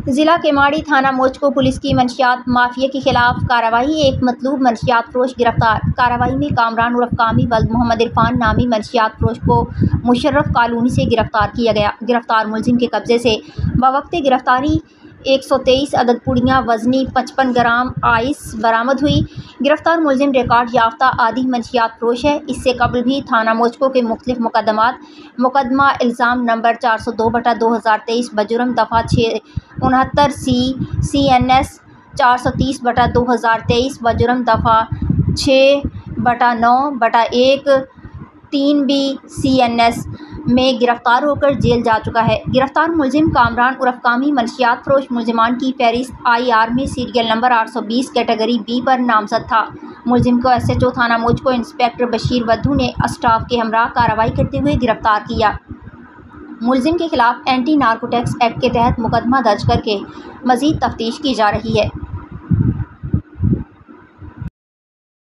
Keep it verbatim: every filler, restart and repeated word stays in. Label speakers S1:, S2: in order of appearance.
S1: जिला केमाड़ी थाना मोचको पुलिस की मंशियात माफिया के खिलाफ कार्रवाई। एक मतलूब मंशियात फरोश गिरफ्तार। कार्रवाई में कामरान उर्फ कामी वल्द मोहम्मद इरफान नामी मंशियात फरोश को मुशर्रफ कॉलोनी से गिरफ्तार किया गया। गिरफ्तार मुलजिम के कब्जे से बवक्ते गिरफ्तारी एक सौ तेईस अदद पुड़ियाँ वजनी पचपन ग्राम आइस बरामद हुई। गिरफ्तार मुलजिम रिकॉर्ड याफ्ता आदि मंशियात फरोश है। इससे कबल भी थाना मोचको के मुख्तलिफ मुकदमात मुकदमा इल्ज़ाम नंबर चार सौ दो बटा दो हज़ार तेईस बजुर्म दफ़ा छः उनहत्तर सी सी एन एस चार सौ तीस बटा दो हज़ार तेईस बजुर्म दफ़ा छः बटा नौ बटा एक तीन बी सी एन एस में गिरफ्तार होकर जेल जा चुका है। गिरफ्तार मुलजिम कामरान उर्फ कामी मंशियात फरोश मुलजिमान की फहरिस्त आई आर में सीरियल नंबर आठ सौ बीस कैटेगरी बी पर नामजद था। मुलजिम को एस एच ओ थाना मोचको इंस्पेक्टर बशीर वद्धू ने स्टाफ के हमरा कार्रवाई करते हुए गिरफ्तार किया। मुलजिम के खिलाफ एंटी नारकोटिक्स एक्ट के तहत मुकदमा दर्ज करके मजीद तफ्तीश की जा रही है।